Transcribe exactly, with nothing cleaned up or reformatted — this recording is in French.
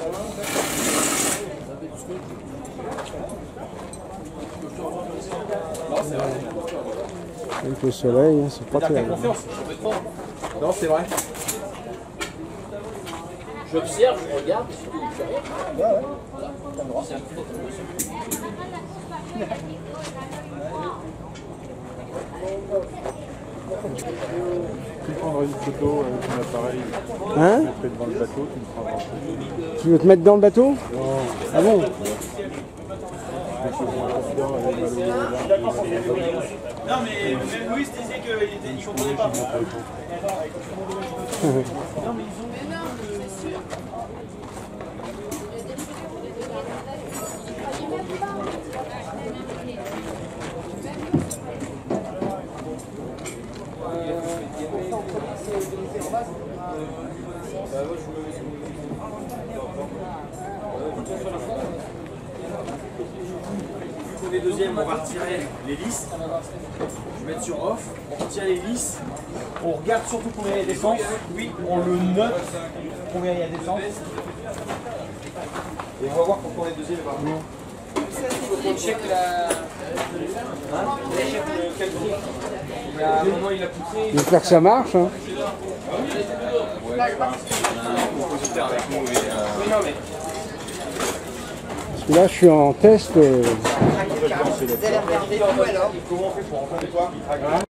Avec le soleil, hein, c'est pas terrible. Non, c'est vrai. J'observe, je regarde, et surtout, je fais rien. Ouais, ouais. T'as le droit. Tu prendrais une photo avec ton appareil, Hein? tu mettrais devant le bateau, tu me prendras en photo. Tu veux te mettre dans le bateau? Non. Ah bon? Non mais même Louis disait qu'il ne comprenait pas. Non mais ils ont... c'est sûr. Pour les deuxièmes, on va retirer les lisses. Je vais mettre sur off. On retire les lisses. On regarde surtout combien il y a d'essence. Oui, on le note combien il y a d'essence. Et on va voir pour les deuxièmes. On check la. Hein? On check le calcul. Il y a un moment, il a poussé. J'espère que ça marche. Hein. Parce que là, je suis en test. Euh... Comment on fait pour entendre toi?